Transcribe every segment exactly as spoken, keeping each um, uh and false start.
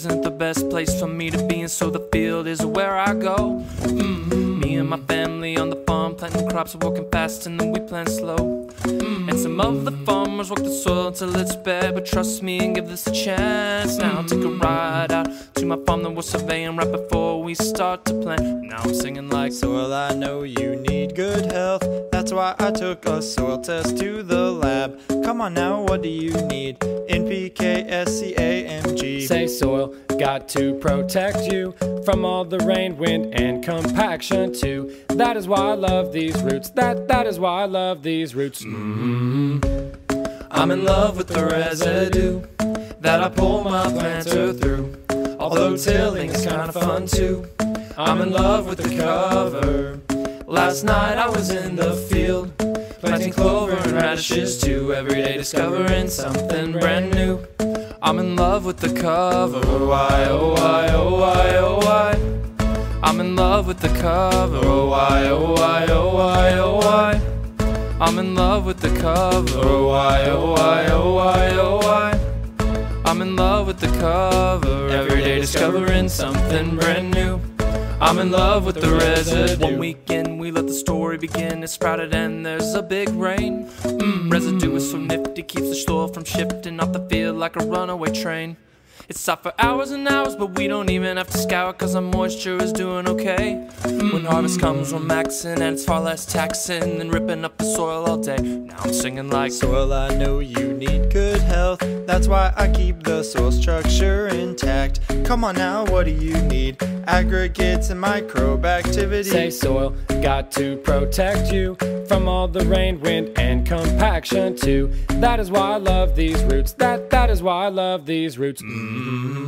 isn't the best place for me to be, and so the field is where I go. Mm-hmm. Me and my family on the farm, planting crops, working fast, and then we plant slow. Mm-hmm. And some of the farmers work the soil until it's bare, but trust me and give this a chance. Now take a ride out to my farm that we're surveying right before we start to plant. Now I'm singing like, soil, I know you need good health. That's why I took a soil test to the lab. Come on now, what do you need? N P K, S C A, M G. Say soil, got to protect you from all the rain, wind, and compaction too. That is why I love these roots. That, that is why I love these roots. Mm-hmm. I'm in love with the residue that I pull my planter through. Although tilling is kinda fun too, I'm in love with the cover. Last night I was in the field, planting clover and radishes too. Every day discovering something brand new. I'm in love with the cover. Oh why, oh why, oh why, oh why. I'm in love with the cover. Oh why, oh why, oh why, oh why. I'm in love with the cover. Oh why, oh why, oh why, oh why. I'm in love with the cover. Every day discovering something brand new. I'm in love with the residue. One weekend we let the story begin. It sprouted and there's a big rain. Mmm, residue is so nifty, keeps the soil from shifting off the field like a runaway train. It's stopped for hours and hours, but we don't even have to scour, cause our moisture is doing okay. Mm-hmm. When harvest comes, we're maxing, and it's far less taxing than ripping up the soil all day. Now I'm singing like, soil, I know you need good health. That's why I keep the soil structure intact. Come on now, what do you need? Aggregates and microbe activity. Say soil, got to protect you from all the rain, wind, and compaction too. That is why I love these roots. That, that is why I love these roots. Mm-hmm.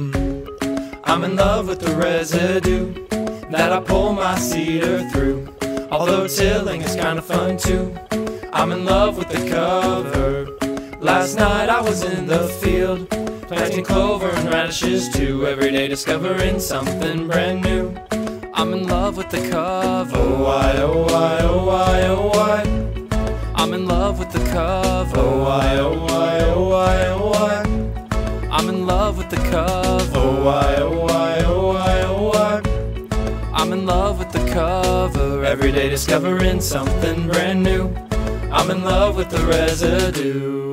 I'm in love with the residue that I pull my cedar through. Although tilling is kinda fun too, I'm in love with the cover. Last night I was in the field, planting clover and radishes too. Every day discovering something brand new. I'm in love with the cover. Oh why, oh why, oh why, oh why. I'm in love with the cover. Oh why, oh why, oh why, oh why. I'm in love with the cover. Oh why, oh why, oh why, oh why. I'm in love with the cover. Every day discovering something brand new. I'm in love with the residue.